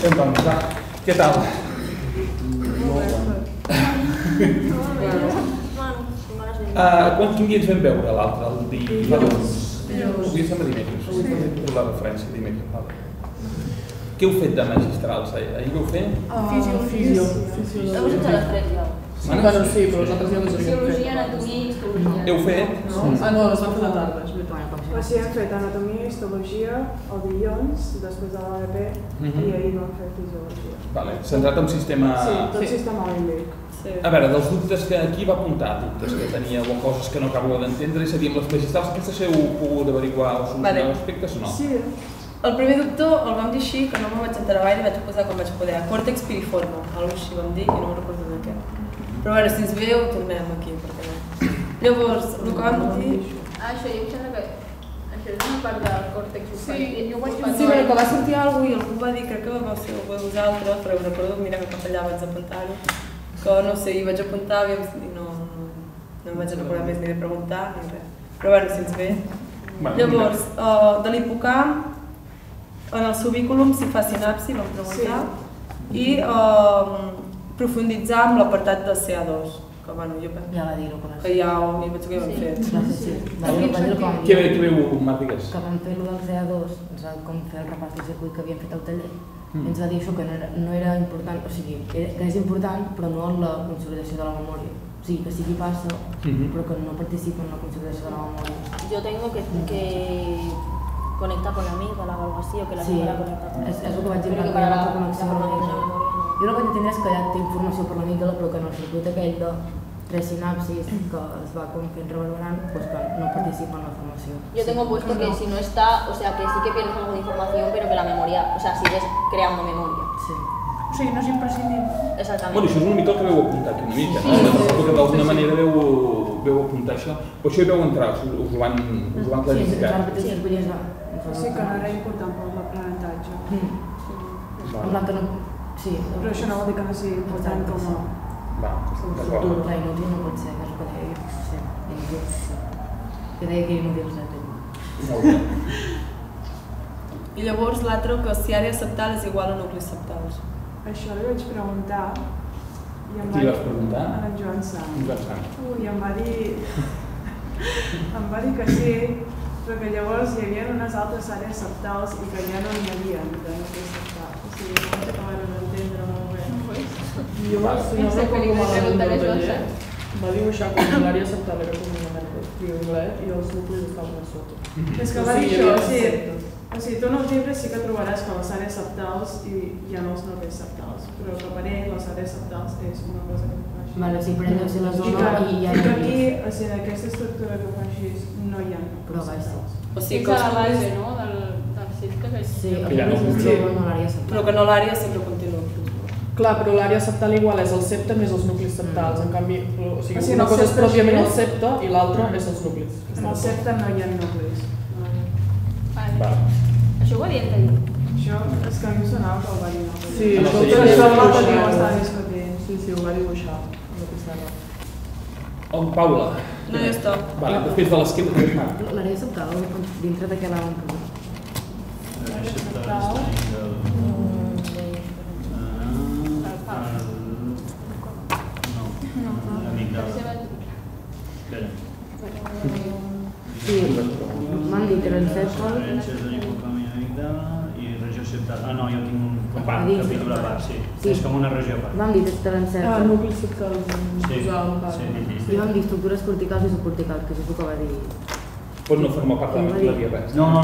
Doncs va, què tal? Quin dia ens vam veure l'altre? El dilluns? Avui sembla dimecres. Per la referència, dimecres. Què heu fet de magistrals? Ahir vau fer? Fisio. Heu fet a les 3 ja. Bueno, sí, però nosaltres ja les havíem fet. Fisiologia, anatomia i histologia. Heu fet? No, les vam fer de tarda, és veritat. O sigui, hem fet anatomia i histologia el dilluns, després de l'ADP, i ahir vam fer fisiologia. Vale, centrat en sistema... Sí, tot sistema límbic. A veure, dels dubtes que aquí va apuntar, dubtes que teníeu o coses que no acabo d'entendre, és a dir, amb les magistrals aquestes heu pogut averiguar o solucionar aspectes o no? Sí. El primer dubte el vam dir així, que no me'n vaig enterar gaire i vaig posar com vaig poder. Còrtex piriforme, alguna cosa així vam dir i no me'n recordo de què. Però a veure, si ens ve ho tornem aquí, perquè no. Llavors, el que vam dir... Això, jo em sembla que això és una part del còrtex superior. Jo ho vaig Sí, però que va sortir alguna cosa i algú va dir, crec que va ser algú de vosaltres, però recordo, mira que cap allà vaig apuntar-ho, que no sé, hi vaig apuntar i no em vaig recordar més ni de preguntar ni res. Però bueno, si ens ve... Llavors, de l'hipocamp, en el subículum s'hi fa sinapsi, vam preguntar, i profunditzar amb l'apartat de CA2, que bueno, jo penso que ja ho penso que ja ho hem fet. Què veu, Marc, digues? Que vam fer el del CA2, com fer el repàs del circuit que havíem fet al taller, ens va dir això que no era important, o sigui, que és important però no en la consolidació de la memòria. O sigui, que sí que passa, però que no participa en la consolidació de la memòria. Yo tengo que conectar con la amiga, la evaluación, que la amiga la conecta con la és el que vaig dir, que hi ha una connexió amb l'amiga. Jo el que vaig entendre és que ja té informació per l'amígdala, però que en el circuit aquell de 3 sinapsis que es va com fent reverberant, pues que no participa en la formació. Yo tengo puesto que si no está, o sea, que sí que pierdes algo de información, pero que la memoria, o sea, sigues creando memoria. Sí. O sigui, no és imprescindible. Exactament. Bueno, això és una mica el que veu apuntar aquí una mica, no? Perquè d'alguna manera veu apuntar això. Però això hi veu entrar, us ho van clarificar. Sí, que no era important per l'aprenentatge. En plan que no... Sí. Però això no vol dir que no sigui important com a... Va, d'acord. La inútil no pot ser, que és el que deia jo. Sí, inútil. Que deia que inútil és Molt bé. I llavors l'altre, que si àrea septal és igual a nuclis septals. Això li vaig preguntar i em Qui vas preguntar? a en Joan Sant. I em va dir que sí, però que llavors hi havia unes altres àrees septals i que ja no n'hi havia de nuclis septals. O sigui, no ens acabaven d'entendre molt bé. Jo, si no recordo malament, va dibuixar com l'àrea septal era com una triangulet i els nuclis estaven a sota. És que va dir això, o sigui, tu en els llibres sí que trobaràs que les àrees septals hi ha els nuclis septals, però que per ell les àrees septals és una cosa que fa així. Vale, sí, però hem de ser la zona i ja hi ha aquí, o sigui, en aquesta estructura que fa així no hi ha nuclis septals. O sigui, que a la base, no?, del circle que és... Sí, però que no l'àrea sempre continua. Clar, però l'àrea septal igual és el septe més els nuclis septals, en canvi, o sigui, una el cosa és septe pròpiament el és- septe i l'altra és els nuclis. En el septe no hi ha nuclis. Això ho va dir el taller. Això és que a mi em sonava que el va dir. Sí, En el això taller ho Això va l'altre dia ho dibuixar. estava discutint. Sí, ho va dibuixar. en la pissarra. On, Paula? No, ja està. Vale, després de l'esquema... L'àrea septal, dintre de què la vam posar? Sí, m'han dit trencèfal. I regió septal. Ah, no, jo tinc un capítol a part, sí. Sí. És com una regió a part. Vam dir trencèfal. Nuclis septals. Sí, I vam dir estructures corticals i subcorticals, que és el que va dir. Pot no formar part de la via res. No.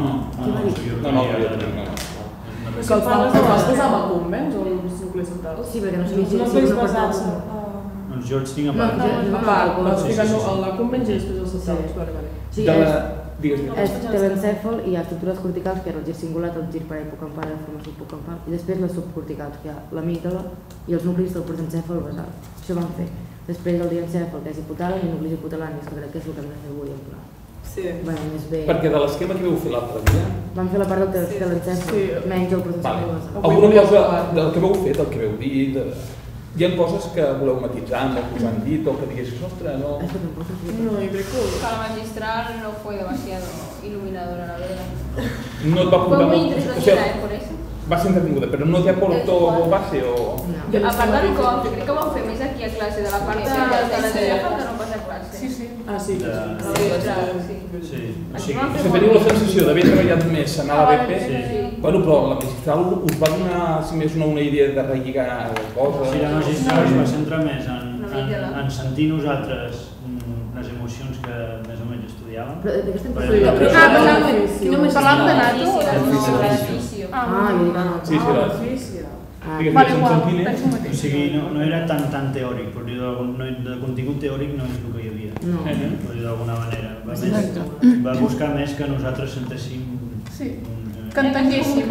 Que els posava a convents o els nuclis septals? Sí, perquè no sé Els si nuclis una basats part... Doncs jo els tinc a No, part. no, A part, vas Sí, ficar sí, sí. la convents i després els septals. Sí. Vale. Sí, De la... és Digues. telencèfal i hi ha estructures corticals, que era el gir cingulat, el gir parahipocampal i la formació hipocampal, i després les subcorticals, que hi ha l'amígdala i els nuclis del protencèfal basal. Això vam fer. Després el diencèfal, que és hipotàlem, i nuclis hipotalamis, que crec que és el que hem de fer avui, en pla. Sí. Bueno, més bé. Perquè de l'esquema que vau fer l'altre dia... Vam fer la part del telencèfal, Sí. menys el protencèfal Vale. basal. Alguna cosa del que vau fet, el que vau dir... Hi ha coses que voleu matisar, no que us han dit, o que diguessis, ostres, no... És que tampoc és No, jo crec que... Para magistral no fue demasiado iluminadora, la verdad. No et va Fue apuntar muy molt... interesante por eso. va ser entretinguda, però no té aporto base o... A part del cop, jo crec que ho vam fer més aquí a classe, de la part de la Jefa que no pas a classe. Sí, sí. Ah, sí. Sí. Si teniu la sensació d'haver treballat més en la BP, bueno, però la magistral us va donar, si més no, una idea de relligar coses? Sí, la magistral es va centrar més en sentir nosaltres les emocions que més o menys estudiàvem. Però de què estem parlant? Parlàvem de nato o d'ofici? Ah, jo dic no. Sí, L'ofici. Vale, igual, penso el O mateix. sigui, no era tan teòric, per dir de contingut teòric no és el que hi havia, per dir d'alguna manera. Va buscar més que nosaltres sentéssim... Que entenguéssim.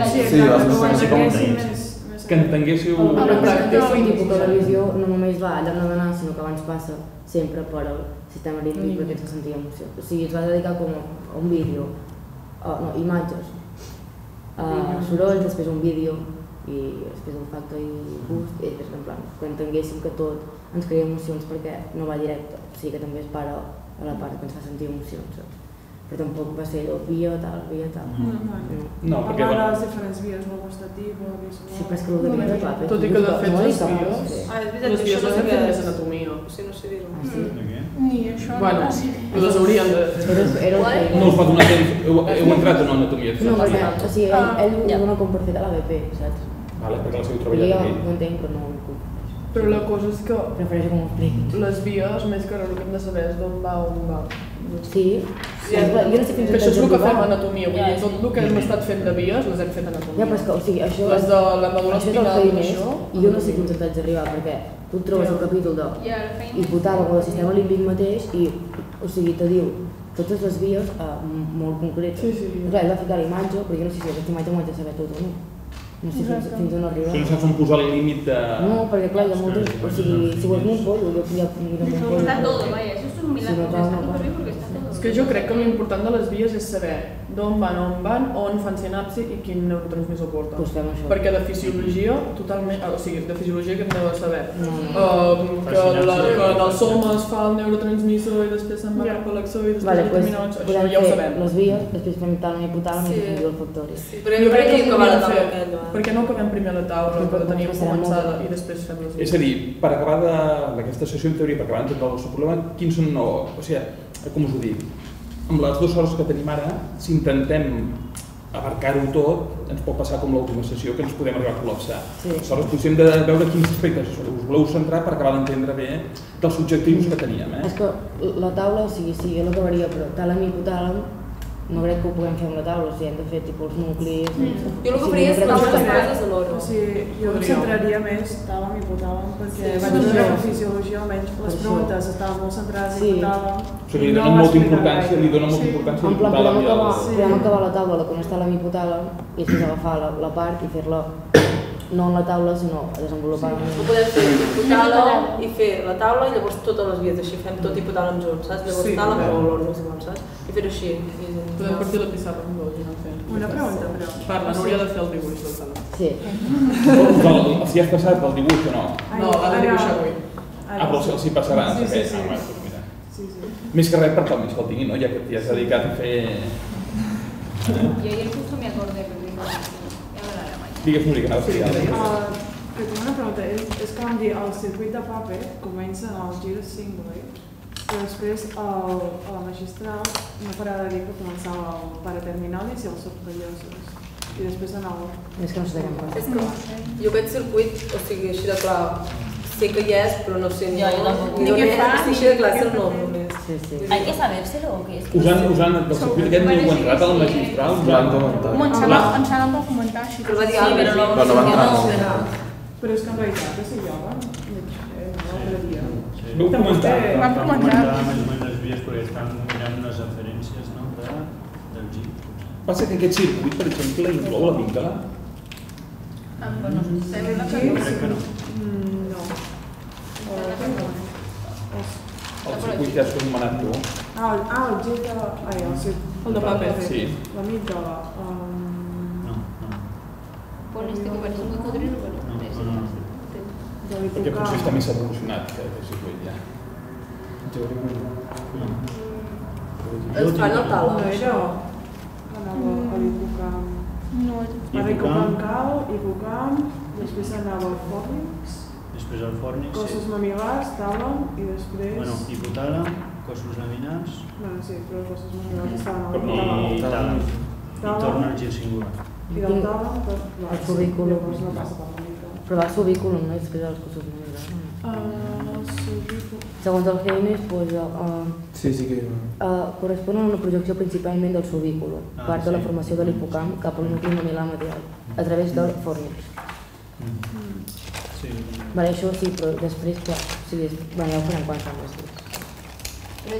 Que entenguéssiu... La pràctica de tipus televisió no només va allà on ha d'anar, sinó que abans passa sempre per al sistema rítmic perquè ens sentia emoció. O sigui, es va dedicar com a un vídeo, imatges, sorolls, després un vídeo, i després un factor i gust, i després en plan, que entenguéssim que tot ens crea emocions perquè no va directe, o sigui que també es para a la part que ens fa sentir emocions, saps? Però tampoc va ser via tal. No, perquè... A part de les diferents vies, no gustativa, visual... Sí, però és que el de vida va, tot i que de fet les és veritat, les vies això les hem fet més és anatomia. Sí, no sé dir-ho. Ah, sí? De què? Ni això. Bueno, les hauríem de... No us va donar temps, heu entrat en anatomia. No, perquè, o sigui, ell ho dona com per fet a la BP, saps? Vale, perquè la seu Jo treballat ja aquí. ho entenc, però no ho puc. Però la cosa és que Prefereixo que m'ho expliquin. les vies, més que res, el que hem de saber és d'on va. Sí, jo no sé fins Que això és el que fem a va. anatomia, vull dir, tot el que hem estat fent de vies les hem fet a anatomia. Ja, però és que, o sigui, això... Les de la medul·la Això és el espinal, feina això... i jo no sé quins detalls arribar, perquè tu et trobes el capítol de hipotàlem o del sistema límbic mateix i, o sigui, te diu totes les vies molt concretes. Sí. Clar, ell va ficar la imatge, però jo no sé si aquesta imatge m'ho haig de saber tot o no. No sé fins on arribar. Si no saps on posar el límit de... No, perquè clar, hi ha moltes... O sigui, si vols un pollo, jo ja miro un pollo. Está todo, vaya, eso es un milagro. Está súper bien porque está todo. És que jo crec que l'important de les vies és saber d'on van, on fan sinapsi i quin neurotransmissor porten. Doncs fem això. Perquè de fisiologia, totalment, o sigui, de fisiologia que hem de saber. Fa Que en el soma es fa el neurotransmissor i després se'n va cap a l'axó i després Vale, determinats, doncs això ja ho sabem. les vies, després fem tàlem i hipotàlem i després diu el factori. Però jo crec que hi acaba la taula fer. aquella. Per què no acabem primer la taula que la teníem començada i després fem les vies? És a dir, per acabar d'aquesta sessió en teoria, per acabar d'entendre el seu problema, quins són, o sigui, com us ho dic, amb les 2 hores que tenim ara, si intentem abarcar-ho tot, ens pot passar com l'última sessió, que ens podem arribar a col·lapsar. Aleshores, potser hem de veure quins aspectes us voleu centrar per acabar d'entendre bé dels objectius que teníem. És que la taula, o sigui, sí, jo l'acabaria, però tàlem i hipotàlem no crec que ho puguem fer amb la taula, o sigui, hem de fer tipus els nuclis... Jo el que faria és totes les coses alhora. O sigui, jo em centraria més tàlem i hipotàlem perquè vaig veure que fisiologia almenys les preguntes estaven molt centrades en hipotàlem. O sigui, li donen molta importància, li donen molta importància en plan, al podem acabar la taula de quan està la hipotàlem i després agafar la part i fer-la no en la taula, sinó desenvolupar Ho podem fer hipotàlem i fer la taula i llavors totes les vies, així fem tot hipotàlem junts, saps? Llavors tàlem o l'or, no sé com, saps? I fer-ho així. Podem partir la pissarra en dos i anar fent. Una pregunta, però... Parla, n'hauria de fer el dibuix del tàlem. Sí. Si has passat pel dibuix o no? No, l'ha de dibuixar avui. Però si passarà, Sí. Més que res perquè el més que el tingui, no? Ja que t'hi has dedicat a fer... Y ayer justo me acordé, pero digo, ya me la haré mañana. Digues, Núria, que anaves a dir. Que tinc una pregunta, és que vam dir el circuit de paper comença en el gir single, però després a la magistral no farà de dir que començava el paraterminalis i els subperiosos i després anava. És que no sé de què em És que jo aquest circuit, o sigui, així de clar, sé que hi és, però no sé ni què fa, ni així de clar, sé el nom només. ¿Hay que sabérselo o qué? Usant del circuit aquest no heu entrat al magistral? Ens han de comentar així. Però va dir Albert, no va entrar. Però és que en realitat és ioga, l'altre dia. Vau comentar? Vam comentar. Més o menys les vies perquè estàvem mirant les referències del GIP. Passa que aquest circuit, per exemple, inclou la amígdala? Crec que no. No. El circuit que has anomenat tu? El gir de... El de paper. Sí. L'amígdala. No. Pon este que parece un cocodrilo, pero No. De Perquè potser l'hipocamp. està més evolucionat que aquest circuit, ja. Es fan el No tàlem, era això. anava a l'hipocamp. Va haver Copencal, Hipocamp, després anava al Fòrnix, després el Fòrnix, cossos mamil·lars, tàlem i després... Bueno, hipotàlem, cossos laminars... Bueno, sí, però els cossos mamil·lars estaven al tàlem. I torna al gir singular. I del tàlem, el subículum. No passa per la mica. Però va al subículum, no? I després els cossos mamil·lars. Segons el Haynes, correspon a una projecció principalment del subículum, part de la formació de l'hipocamp cap al nucli mamil·lar medial, a través del fòrnix. Això sí, però després, clar, ja ho farem quan s'han vist. Pero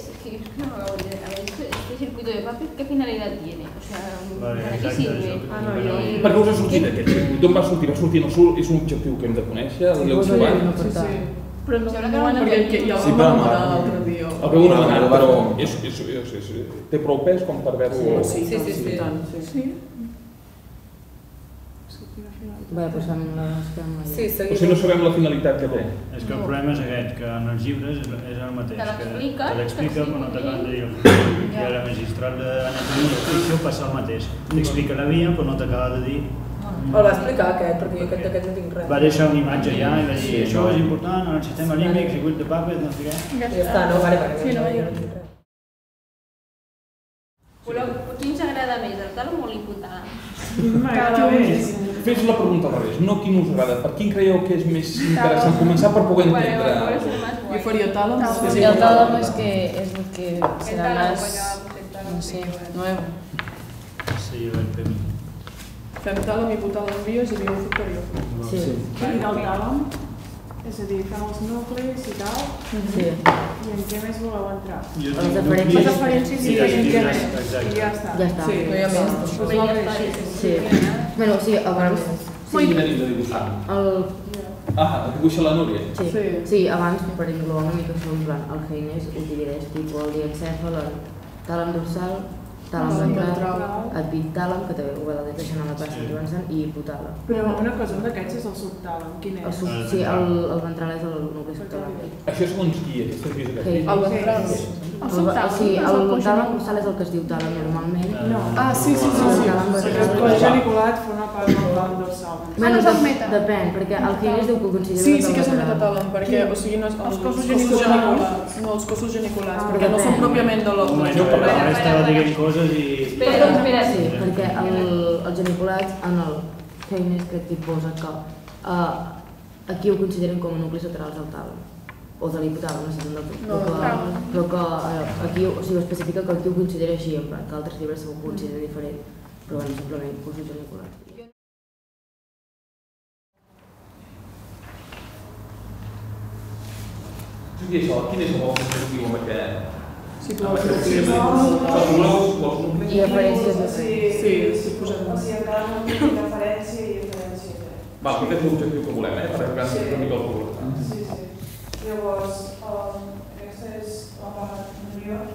este circuito de papel, ¿qué finalidad tiene? O sea, ¿para qué sirve? Per què us ha sortit aquest circuit? D'on va sortir? Va sortir és un objectiu que hem de conèixer? Sí. Però no perquè ja ho vam anomenar l'altre dia. El veu anomenar, però té prou pes com per veure-ho... Sí. Bé, doncs fem l'esquema. O sigui, no sabem la finalitat que té. És que el problema és aquest, que en els llibres és el mateix. Te l'explica, però no t'acaben de dir. I a la magistral d'anatomia i ficció passa el mateix. T'explica la via, però no t'acaba de dir. El va explicar aquest, perquè jo d'aquest no tinc res. Va deixar una imatge allà i va dir això és important en el sistema límbic, circuit de paper, no sé què. Ja està, no, vale. Quin us agrada més, el tàlem o l'hipotàlem? M'agrada més. Fes la pregunta al revés, no quin us agrada, per quin creieu que és més interessant començar per poder entendre? Jo faria tàlem. Sí, el tàlem és el que serà més, no sé, nuevo. Sí, el camí. Fem tàlem, hipotàlem, vies i via superior. Sí. I del tàlem, és a dir, fem els nuclis i tal. Sí. I en què més voleu entrar? Les referències i en què més? I ja està. Ja està. Sí, no hi ha més. Sí. Bueno, sí, abans... Quin tenim de dibuixar? El dibuixa la Núria? Sí, abans, per englobar una mica això, en plan, el Haynes ho divideix tipus el diencèfal, el tàlem dorsal, tàlem ventral, epitàlem, que també ho va deixant a la classe que avançant, i hipotàlem. Però una cosa, un d'aquests és el subtàlem, quin és? Sí, el ventral és el nucli subtàlem. Això segons qui, aquesta és aquesta? El ventral. Sí, el tàlem dorsal és el que es diu tàlem normalment. Sí. El geniculat forma part del tàlem dorsal. Depèn, perquè el Haynes diu que ho considera... Sí que és el metatàlem, perquè, o sigui, no és els cossos geniculats. No, els cossos geniculats, perquè no són pròpiament de l'os. Jo per la resta va dient coses i... Espera. Sí, perquè el geniculat en el Haynes crec que hi posa que aquí ho consideren com a nuclis laterals del tàlem. O de l'hipotàlem, no sé si però que aquí ho especifica que aquí ho considera així, en plan, que altres llibres ho consideren diferent, però bueno, simplement cossos geniculats. I això, quin és el vostre objectiu amb aquest? Situar els nuclis. I referències de Sí, posem. O sigui, encara no tinc referència i referència. Val, aquest és l'objectiu que volem, per arribar una mica al problema. Sí. Llavors, aquesta és la part anterior.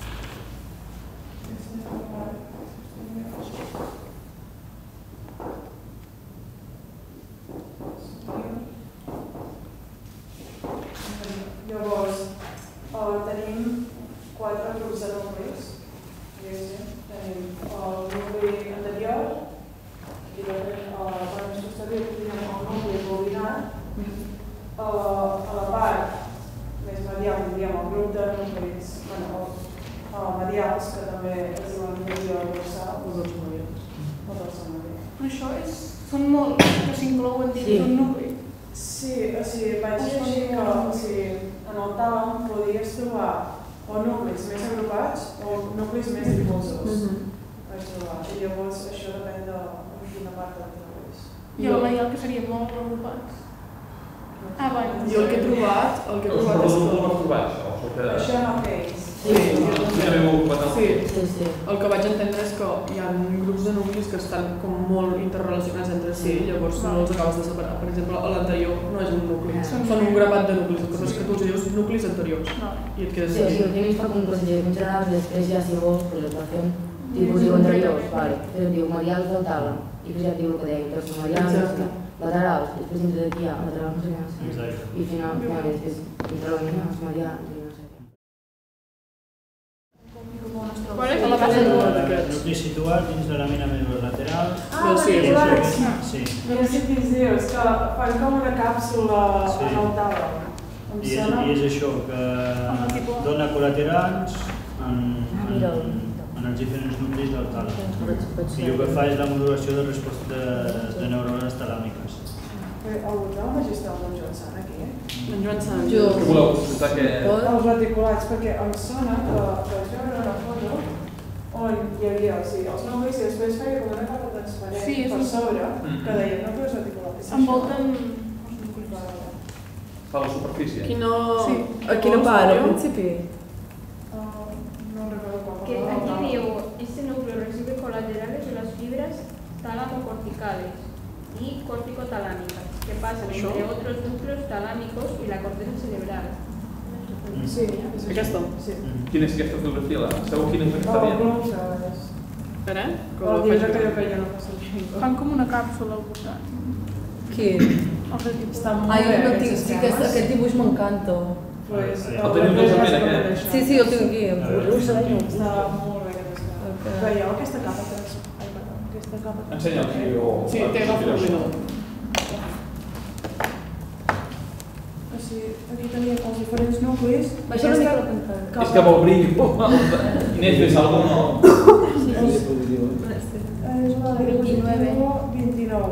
Llavors, tenim 4 grups de nuclis. Tenim el nucli anterior, aquí a la part més posterior tenim el nucli coordinat. A la part més medial tindríem el grup de nuclis medials, que també es diuen medial dorsal. Els dos medials. Però això són molts que s'inclouen dins d'un nucli. Sí, o sigui, vaig llegir que en el tàlem podries trobar o nuclis més agrupats o nuclis més difusos. Vaig trobar. I llavors això depèn de quina part del nuclis. I el medial que serien molt agrupats. Jo el que he trobat és que... Això no és. Sí. El que vaig entendre és que hi ha grups de nuclis que estan com molt interrelacionats entre si, llavors no els acabes de separar. Per exemple, l'anterior no és un nucli, són un grapat de nuclis, el que passa és que tu els dius nuclis anteriors i et quedes... Sí, el que fa com considera general i després ja si vols, per exemple, tipus diu anteriors, però diu medials del tàlem, i després ja diu el que deia, doncs medials, laterals, després dintre d'aquí hi ha laterals, no sé, i al final, després dintre la línia, els medials, i no sé què. nuclis situats dins de la mina medular-lateral. reticulats! Sí. Ja sé què dius, que fan com una càpsula en el tàlem. I és això, que dona col·laterals en els diferents nuclis del tàlem. I el que fa és la modulació de resposta de neurones talàmiques. Algú té el magistral d'en Joan Sant aquí? En Joan Sant. Què voleu explicar que... Els reticulats, perquè em sona que vaig veure una foto on hi havia els nuclis i després feia com una capa transparent per sobre que deia nuclis reticulats. Envolten... A la superfície? A quina part, al principi? No recordo com. Que aquí diu, este núcleo recibe colaterales de las fibras talamo-corticales y corticotalámicas, que pasan entre otros núcleos talámicos y la corteza cerebral. Sí, aquesta? Sí. Quina és aquesta fotografia? Sabeu quina és aquesta dient? Espera, el llibre que jo no passa el Fan com una càpsula al voltant. Qui? Està molt Ai, bé, no tinc, sí, aquest dibuix m'encanta. El teniu tots a ment, aquest? Sí, el tinc aquí. Està molt bé aquest esquema. Veieu aquesta capa? Aquesta capa? Ensenya'l. Sí, té agafat l'ordinador. O sigui, aquí teníem els diferents nuclis. Baixa una mica la pantalla. És que vol obrir. Inés, ves algo o no? És la 29.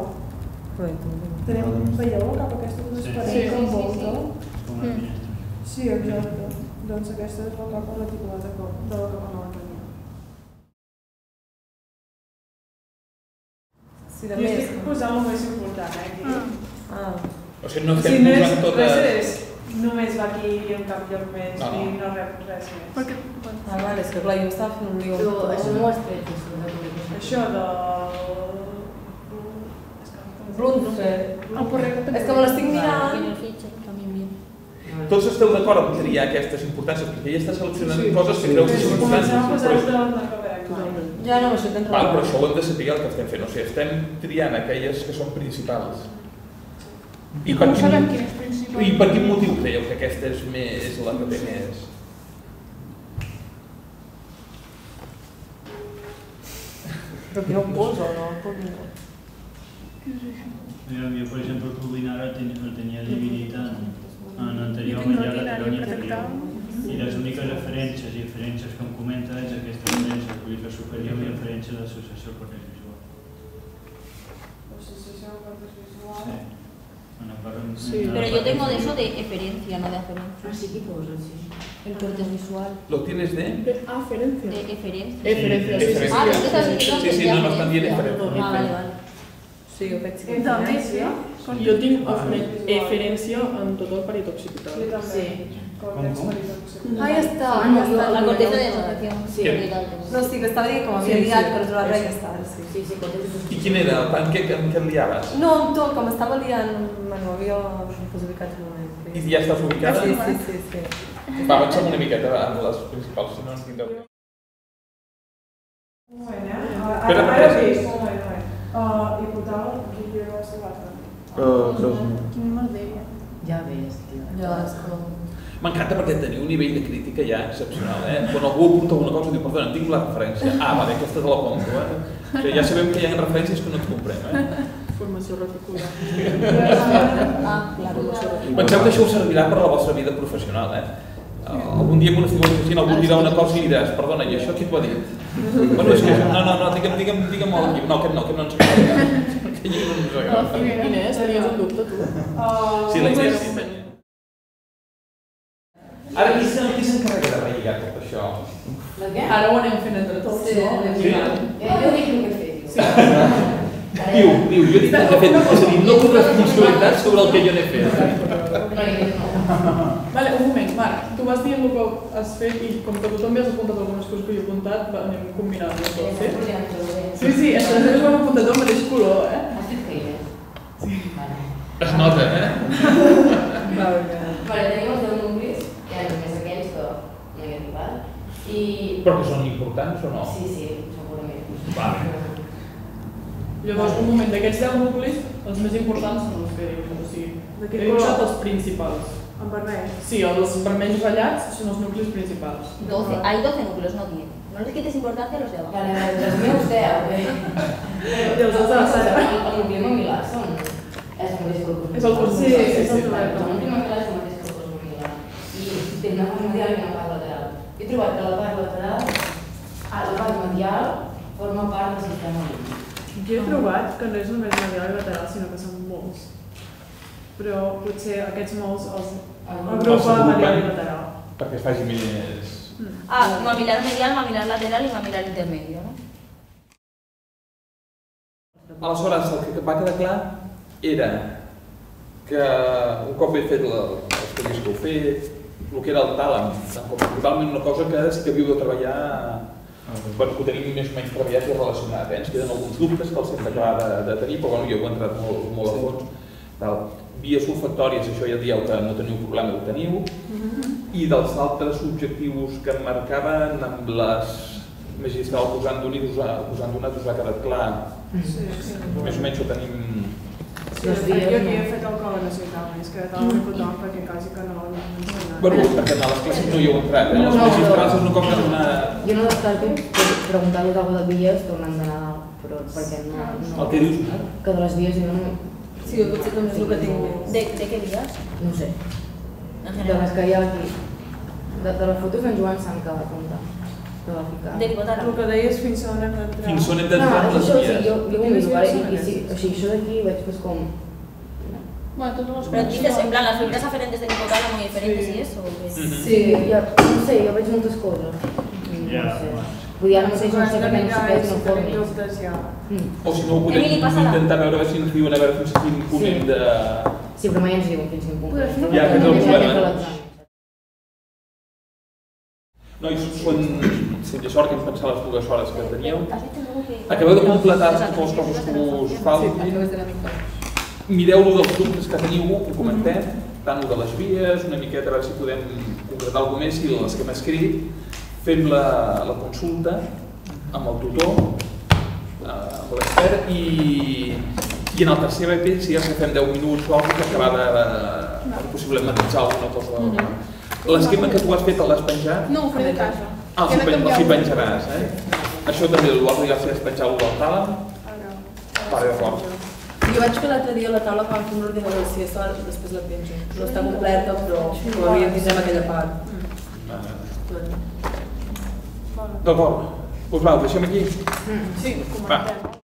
Veieu la capa aquesta transparent que envolta? Sí, exacte. Doncs aquesta és la capa reticulada de la capa nova tenia. Sí, de jo més. estic posant el més important, aquí. O sigui, no estem posant totes... Res només va aquí i en cap lloc més, No. i no rep res més. Vale, és que clar, jo estava fent un lío. Però això no ho has tret. Això de... Blunfer. És que me l'estic mirant. Tots esteu d'acord en triar aquestes importàncies, perquè ella està seleccionant coses que creu que són importants. Ja no, això tens Però això ho hem de saber el que estem fent, o sigui, estem triant aquelles que són principals. I per quin motiu creieu que aquesta és la que té més? Però aquí no ho poso, no? Jo, per exemple, el Clubinar el tenia dividit en anterior, lateral i inferior. I les úniques referències i diferències que em comenta és aquesta referència al polífer superior i referència d'associació al cortex visual. L'associació al cortex visual... Sí. Pero yo tengo de eso de eferencia, no de aferencia. Así que pues así. El cortes visual. ¿Lo tienes de? Aferencia. De eferencia. Eferencia, sí, sí. Ah, ¿es sí, no estan dient eferència. Ah, vale, vale. Sí, jo veig que Eferència? Jo tinc eferència en tot el perit occipital. Jo també. Cortex peritoccipital. Ah, ja està. La corteza de asociación. Sí. No, sí, que estava dient com havia liat, però trobar res i ja està. Sí, corteza. I quin era? En què et liaves? No, amb tot, com estava liant, bueno, havia ubicat un moment. I ja estàs ubicada? Sí. Va, avancem una miqueta amb les principals, si no ens tindreu. Un moment, Ara sí, un moment. I portava aquí que va ser l'altre. Ja ves, tio. Ja, és com... M'encanta perquè teniu un nivell de crítica ja excepcional, Quan algú apunta alguna cosa diu, perdona, tinc la referència. Ah, vale, aquesta te la compro, O sigui, ja sabem que hi ha referències que no et comprem, Formació reticular. Penseu que això us servirà per a la vostra vida professional, Algun dia quan estigueu llegint algú dirà una cosa i diràs, perdona, i això qui t'ho ha dit? Bueno, és que no, digue'm el llibre. No, aquest no ens agrada. Aquest llibre no ens agrada. Inés, tenies un dubte, tu? Sí, la Inés sí. Ara, qui s'encarrega de relligar tot això? Ara ho anem fent entre tots, no? Sí? Jo dic el que he fet. Diu, jo dic el que he fet. És a dir, no tinc responsabilitat sobre el que jo n'he fet. Vale, un moment, Marc, tu vas dient el que has fet i com que tu també has apuntat algunes coses que jo he apuntat, anem combinant-les tot, sí? Sí, això és ho hem apuntat del mateix color, Has fet feina? Sí. Es nota, Vale, tenim els 10 nuclis, que hi ha només aquells que no hi ha arribat. Però que són importants o no? Sí, segurament. Vale. Llavors, un moment, d'aquests 10 nuclis, els més importants són els que dius, o sigui, he dibuixat els principals. En vermell. Sí, els vermells ratllats són els nuclis principals. 12, hay 12 núcleos, no 10. No les quites importancia a los de abajo. Vale, los meus 10. I els altres de la sala. El nucli mamil·lar és el mateix que el cos És el cos Sí, és el El nucli mamil·lar és el mateix que el cos mamil·lar. I té una part medial i una part lateral. He trobat que la part lateral, la part medial, forma part del sistema límbic. Jo he trobat que no és només medial i lateral, sinó que són molts. Però potser aquests molts els agrupa medial i lateral. Perquè es faci més... Mamilar medial, mamilar lateral i mamilar intermedio, no? Aleshores, el que va quedar clar era que un cop he fet els estudis que heu fet, el que era el tàlam, com totalment una cosa que sí que havíeu de treballar, bueno, que ho tenim més o menys treballat i relacionat, ens queden alguns dubtes que els hem d'acabar de tenir, però bueno, jo heu entrat molt a fons. Vies olfactòries, això ja dieu que no teniu problema, ho teniu, i dels altres objectius que em marcaven amb les magistral posant d'un i posant d'un altre us ha quedat clar. Més o menys ho tenim... Sí, jo aquí he fet el que necessitava, és que tal important perquè quasi que no ensenyat. Bueno, perquè a les classes no hi heu entrat, les magistrals és una cosa que jo no descarto preguntar-vos alguna de vies tornant d'anar, però perquè no... El que dius? Que de les vies jo no... Sí, potser també és el que tinc més. De què vies? No sé. De les que hi ha aquí. De les fotos d'en Joan s'han quedat compte. De l'hipotàlem. El que deies fins on hem d'entrar. Fins on hem d'entrar amb les vies. Jo ho miro, i si això d'aquí veig com... Pero dices, en plan, las fibras aferentes del hipotálamo y diferentes y eso. Sí, no sé, jo veig moltes coses. Vull dir, ara mateix no sé que menys veig no formis. O si no, ho podem intentar veure si ens diuen a veure fins a quin punt hem de... Sí, però mai ens diuen fins a quin punt. Ja, que és el problema. Nois, si de sort que hem pensat les 2 hores que teníeu. Acabeu de completar totes les coses que us faltin. Mireu-lo dels dubtes que teniu, ho comentem, tant de les vies, una miqueta a veure si podem concretar alguna més, i les que hem escrit. Fem la consulta amb el tutor, amb l'expert, i en el tercer BP, si ja fem 10 minuts o alguna cosa, acabar de possiblement matisar alguna cosa. L'esquema que tu has fet l'has penjat? No, ho faré de casa. Sí penjaràs, Això també l'altre ja has penjat del tàlem? Vale, d'acord. Jo vaig fer l'altre dia la taula quan fem l'ordinador, si és després la penjo. No està completa, però havíem vist en aquella part. D'acord. Doncs va, ho deixem aquí? Sí, comentem.